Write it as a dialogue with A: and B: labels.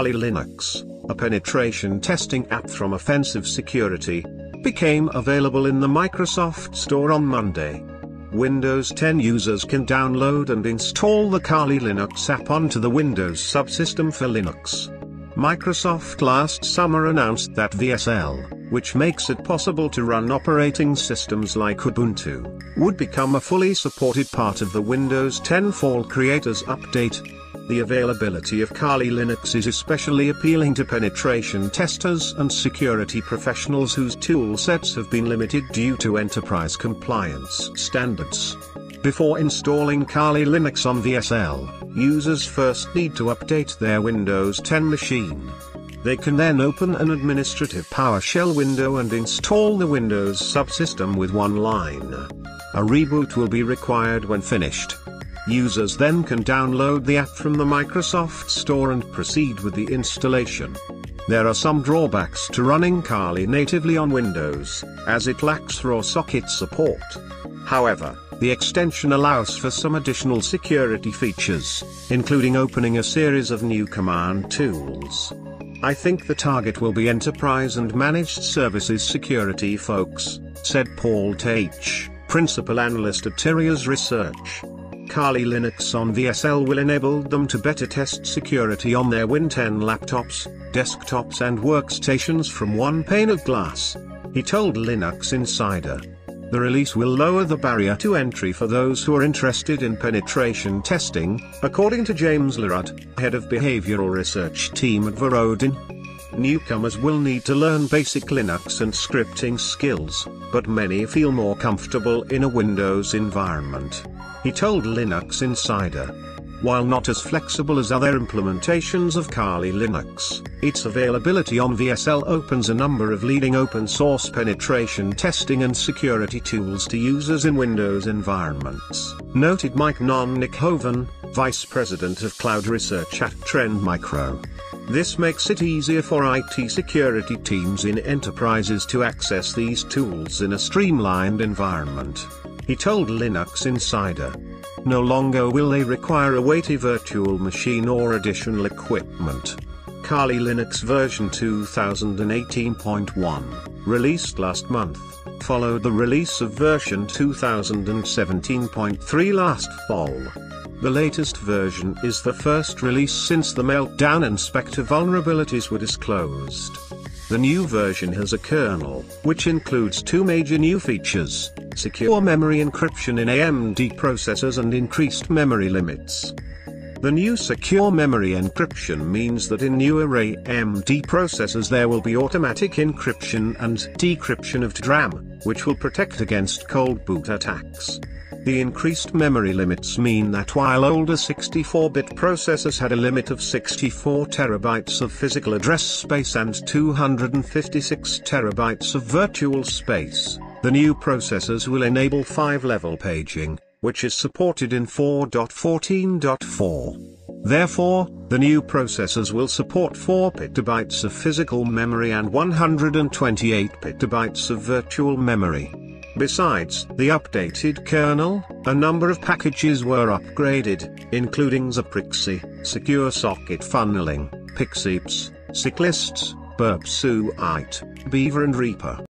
A: Kali Linux, a penetration testing app from Offensive Security, became available in the Microsoft Store on Monday. Windows 10 users can download and install the Kali Linux app onto the Windows subsystem for Linux. Microsoft last summer announced that VSL, which makes it possible to run operating systems like Ubuntu, would become a fully supported part of the Windows 10 Fall Creators Update. The availability of Kali Linux is especially appealing to penetration testers and security professionals whose tool sets have been limited due to enterprise compliance standards. Before installing Kali Linux on VSL, users first need to update their Windows 10 machine. They can then open an administrative PowerShell window and install the Windows subsystem with one line. A reboot will be required when finished. Users then can download the app from the Microsoft Store and proceed with the installation. There are some drawbacks to running Kali natively on Windows, as it lacks raw socket support. However, the extension allows for some additional security features, including opening a series of new command tools. I think the target will be enterprise and managed services security folks, said Paul Teich, principal analyst at Tyrius Research. Kali Linux on VSL will enable them to better test security on their Win 10 laptops, desktops and workstations from one pane of glass, he told Linux Insider. The release will lower the barrier to entry for those who are interested in penetration testing, according to James Lerud, head of behavioral research team at Verodin. Newcomers will need to learn basic Linux and scripting skills, but many feel more comfortable in a Windows environment, he told Linux Insider. While not as flexible as other implementations of Kali Linux, its availability on VSL opens a number of leading open-source penetration testing and security tools to users in Windows environments, noted Mike Nonnikhoven, Vice President of Cloud Research at Trend Micro. This makes it easier for IT security teams in enterprises to access these tools in a streamlined environment, he told Linux Insider. No longer will they require a weighty virtual machine or additional equipment. Kali Linux version 2018.1, released last month, followed the release of version 2017.3 last fall. The latest version is the first release since the Meltdown and Spectre vulnerabilities were disclosed. The new version has a kernel, which includes two major new features: secure memory encryption in AMD processors and increased memory limits. The new secure memory encryption means that in newer AMD processors there will be automatic encryption and decryption of DRAM, which will protect against cold boot attacks. The increased memory limits mean that while older 64-bit processors had a limit of 64 terabytes of physical address space and 256 terabytes of virtual space, the new processors will enable 5-level paging, which is supported in 4.14.4. Therefore, the new processors will support 4 petabytes of physical memory and 128 petabytes of virtual memory. Besides the updated kernel, a number of packages were upgraded, including Zaprixi, Secure Socket Funneling, Pixips, Cyclists, Burp Suite, Beaver and Reaper.